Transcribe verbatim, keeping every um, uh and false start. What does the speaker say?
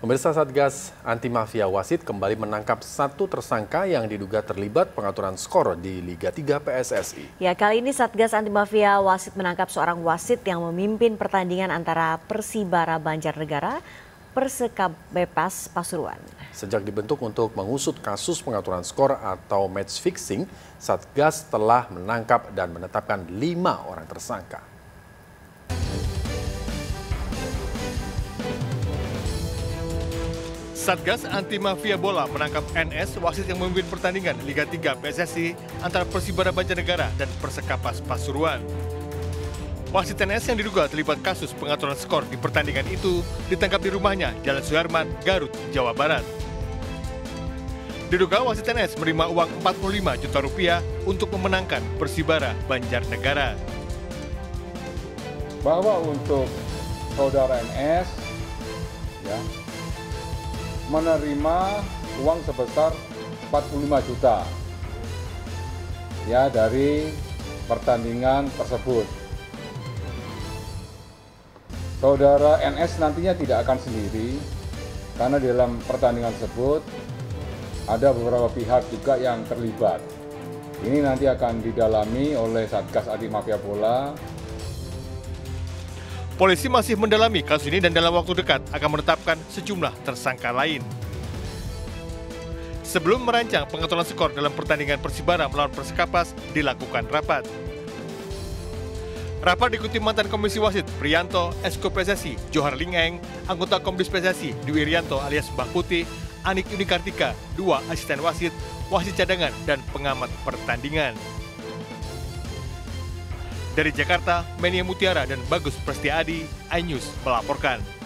Pemirsa, Satgas Anti Mafia Wasit kembali menangkap satu tersangka yang diduga terlibat pengaturan skor di Liga tiga P S S I. Ya, kali ini Satgas Anti Mafia Wasit menangkap seorang wasit yang memimpin pertandingan antara Persibara Banjarnegara Persekabebas Pasuruan. Sejak dibentuk untuk mengusut kasus pengaturan skor atau match fixing, Satgas telah menangkap dan menetapkan lima orang tersangka. Satgas Anti Mafia Bola menangkap N S, wasit yang memimpin pertandingan Liga tiga P S S I antara Persibara Banjarnegara dan Persekabebas Pasuruan. Wasit N S yang diduga terlibat kasus pengaturan skor di pertandingan itu ditangkap di rumahnya Jalan Suherman, Garut, Jawa Barat. Diduga wasit N S menerima uang empat puluh lima juta rupiah untuk memenangkan Persibara Banjarnegara. Bahwa untuk saudara N S, ya, menerima uang sebesar empat puluh lima juta ya dari pertandingan tersebut. Saudara N S nantinya tidak akan sendiri karena di dalam pertandingan tersebut ada beberapa pihak juga yang terlibat. Ini nanti akan didalami oleh Satgas Anti Mafia Bola. Polisi masih mendalami kasus ini dan dalam waktu dekat akan menetapkan sejumlah tersangka lain. Sebelum merancang pengaturan skor dalam pertandingan Persibara melawan Persekabebas, dilakukan rapat. Rapat diikuti mantan Komisi Wasit Priyanto, Esko P S S I Johar Lingeng, anggota Komdis P S S I Dwi Irianto alias Mbah Putih, Anik Unikartika, dua asisten wasit, wasit cadangan, dan pengamat pertandingan. Dari Jakarta, Menia Mutiara dan Bagus Prestiadi, iNews melaporkan.